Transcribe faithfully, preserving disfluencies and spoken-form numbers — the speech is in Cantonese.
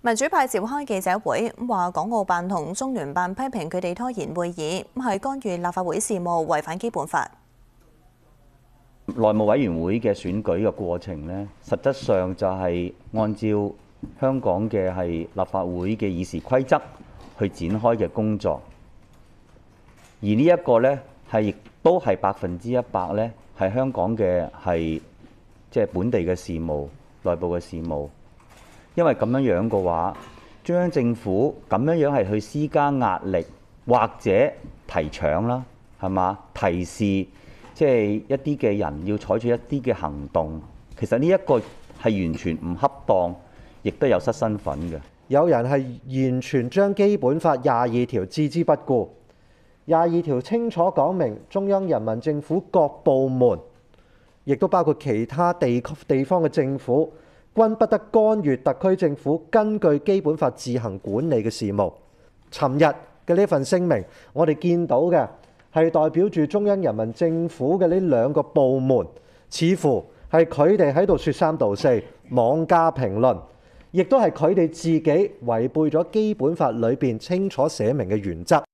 民主派召開記者會，話港澳辦同中聯辦批評佢哋拖延會議，係干預立法會事務，違反基本法。 內務委員會嘅選舉嘅過程呢，實質上就係按照香港嘅係立法會嘅議事規則去展開嘅工作，而呢一個呢，係亦都係百分之一百呢，係香港嘅係即係本地嘅事務、內部嘅事務。因為咁樣樣嘅話，中央政府咁樣樣係去施加壓力，或者提倡啦，係嘛？提示即係一啲嘅人要採取一啲嘅行動。其實呢一個係完全唔恰當，亦都有失身份嘅。 有人係完全將基本法廿二條置之不顧。廿二條清楚講明，中央人民政府各部門，亦都包括其他地區地方嘅政府，均不得干預特區政府根據基本法自行管理嘅事務。尋日嘅呢份聲明，我哋見到嘅係代表住中央人民政府嘅呢兩個部門，似乎係佢哋喺度説三道四、妄加評論，亦都係佢哋自己違背咗基本法裏邊清楚寫明嘅原則。